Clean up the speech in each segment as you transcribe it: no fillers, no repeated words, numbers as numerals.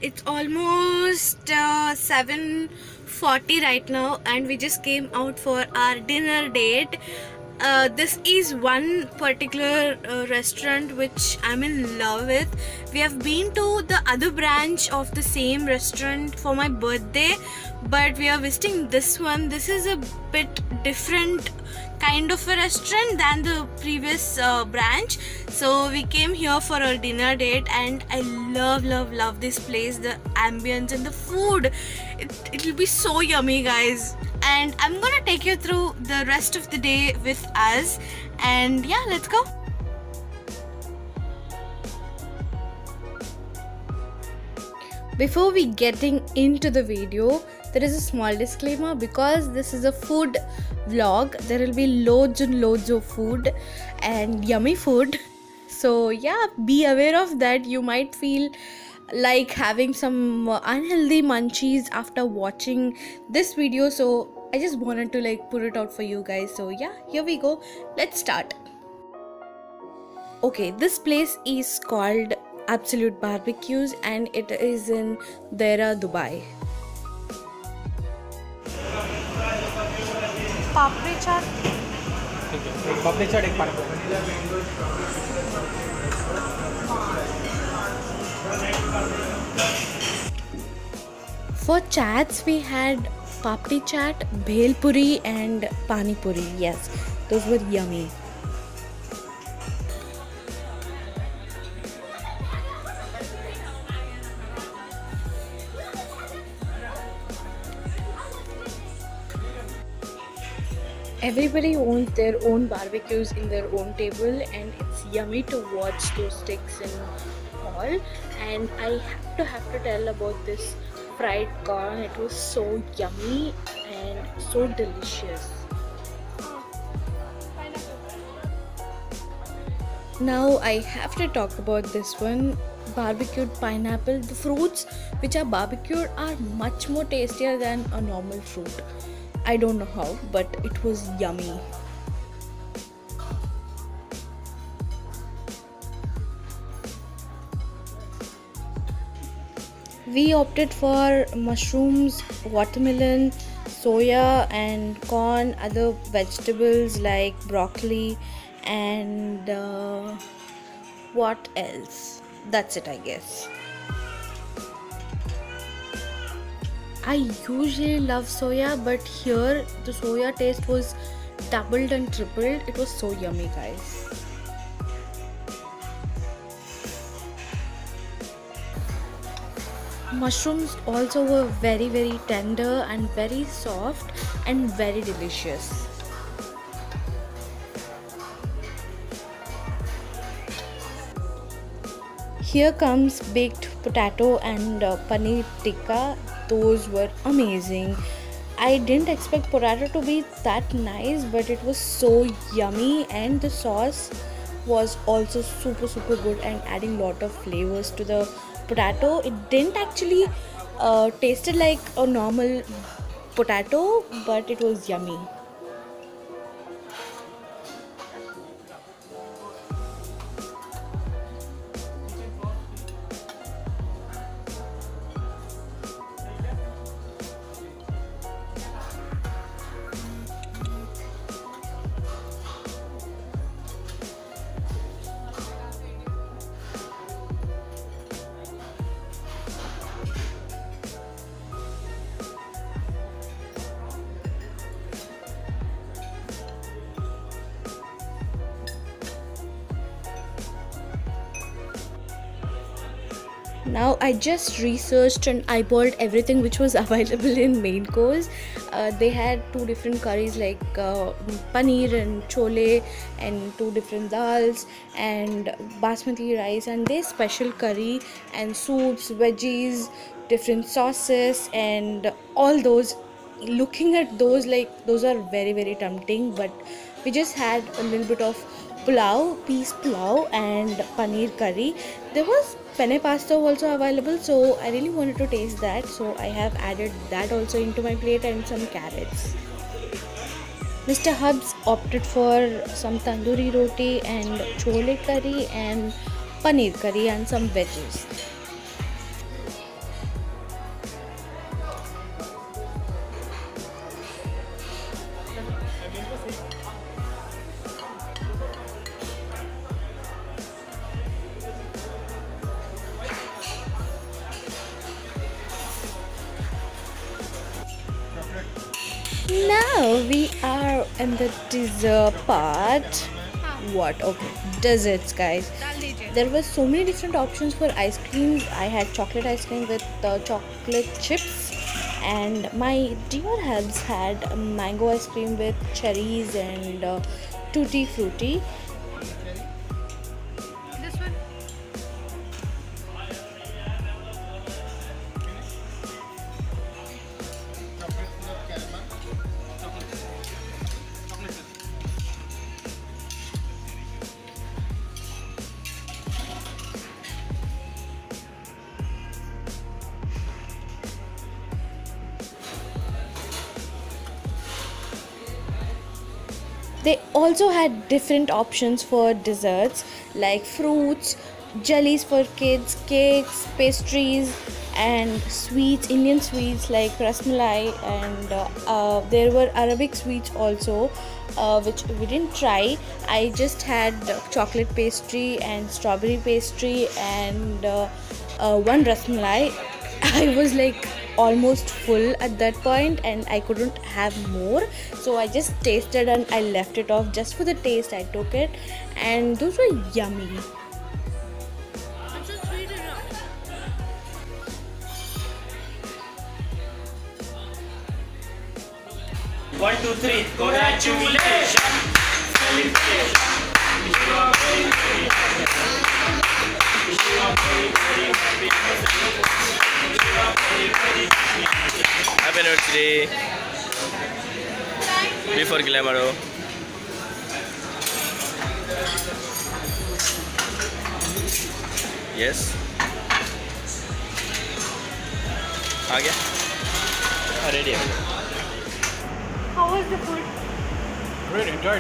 It's almost 7:40 right now, and we just came out for our dinner date. This is one particular restaurant which I'm in love with. We have been to the other branch of the same restaurant for my birthday, but we are visiting this one. This is a bit different kind of a restaurant than the previous branch, so we came here for a dinner date, and I love this place. The ambience and the food, it'll be so yummy, guys. And I'm gonna take you through the rest of the day with us, and yeah, let's go. Before we getting into the video, there is a small disclaimer. Because this is a food vlog, there will be loads and loads of food and yummy food, so yeah, be aware of that. You might feel like having some unhealthy munchies after watching this video, so I just wanted to like put it out for you guys. So yeah, here we go, let's start. Okay, this place is called Absolute Barbecues, and it is in Deira, Dubai. Papri chaat. ठीक है, एक पापड़ी चाट, एक पानी पूरी। For chats, we had papri chaat, bhel puri, and pani puri. Yes, those were yummy. Everybody owns their own barbecues in their own table, and it's yummy to watch those sticks and all. And I have to tell about this fried corn. It was so yummy and so delicious. Now I have to talk about this one, barbecued pineapple. The fruits which are barbecued are much more tastier than a normal fruit. I don't know how, but it was yummy. We opted for mushrooms, watermelon, soya, and corn, other vegetables like broccoli, and what else? That's it, I guess. I usually love soya, but here the soya taste was doubled and tripled. It was so yummy, guys. Mushrooms also were very tender and very soft and very delicious. Here comes baked potato and paneer tikka. Those were amazing. I didn't expect potato to be that nice, but it was so yummy, and the sauce was also super good and adding lot of flavors to the potato. It didn't actually tasted like a normal potato, but it was yummy. Now I just researched and eyeballed everything which was available in main course. They had two different curries like paneer and chole, and two different dals and basmati rice, and their special curry and soups, veggies, different sauces, and all those. Looking at those, like, those are very tempting, but we just had a little bit of pulao, peas pulao, and paneer curry. There was penne pasta also available, so I really wanted to taste that, so I have added that also into my plate, and some carrots. Mr. Hubs opted for some tandoori roti and chole curry and paneer curry and some veggies. Now we are in the dessert part. What? Okay, desserts, guys. There were so many different options for ice creams. I had chocolate ice cream with chocolate chips, and my dear Helps had mango ice cream with cherries and tutti frutti. This one. They also had different options for desserts like fruits, jellies for kids, cakes, pastries, and sweets, Indian sweets like rasmalai, and there were Arabic sweets also, which we didn't try. I just had chocolate pastry and strawberry pastry and one rasmalai. I was like almost full at that point and I couldn't have more, so I just tasted and I left it off just for the taste. I took it and those were yummy. One, two, three. Congratulations. Celebrations. You are very, very happy. You are very, very happy. You are very, very happy. Happy anniversary. Before Glamaro. Yes. आ गया? Ready. How was the food? Great, enjoyed.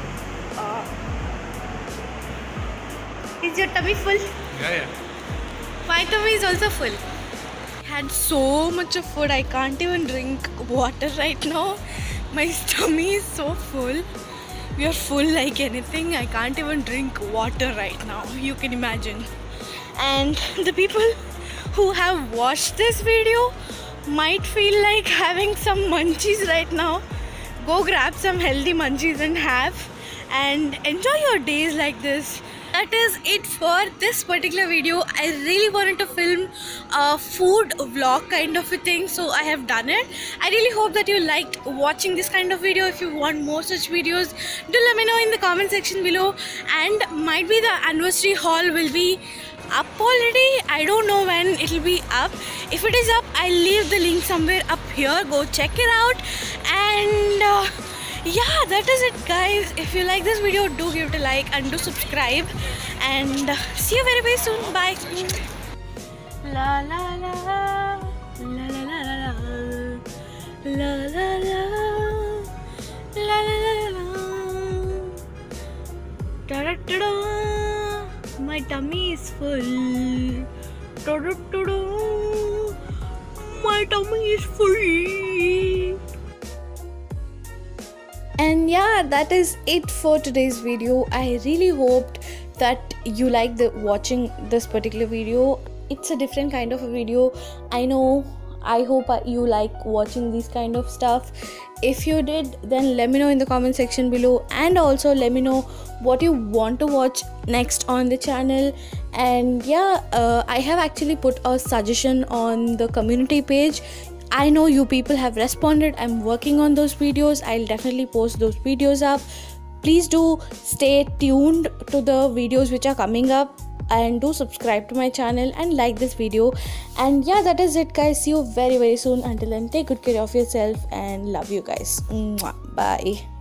Is your tummy full? Yeah. My tummy is also full. Had so much of food, I can't even drink water right now. My tummy is so full. We are full like anything. I can't even drink water right now. You can imagine. And the people who have watched this video might feel like having some munchies right now. Go grab some healthy munchies and have, and enjoy your days like this. That is it for this particular video. I really wanted to film a food vlog kind of a thing, so I have done it. I really hope that you liked watching this kind of video. If you want more such videos, do let me know in the comment section below. And might be the anniversary haul will be up already. I don't know when it will be up. If it is up, I'll leave the link somewhere up here. Go check it out. And yeah, that is it, guys. If you like this video, do give it a like and do subscribe. And see you very, very soon. Bye. La la la la la la la la la la la la. Da da da da. My tummy is full. Da da da da. My tummy is full. And yeah, that is it for today's video. I really hoped that you liked watching this particular video. It's a different kind of a video, I know. I hope you like watching these kind of stuff. If you did, then let me know in the comment section below, and also let me know what you want to watch next on the channel. And yeah, I have actually put a suggestion on the community page. I know you people have responded. I'm working on those videos. I'll definitely post those videos up. Please do stay tuned to the videos which are coming up, and do subscribe to my channel and like this video. And yeah, that is it, guys. See you very, very soon. Until then, take good care of yourself and love you guys. Mwah. Bye.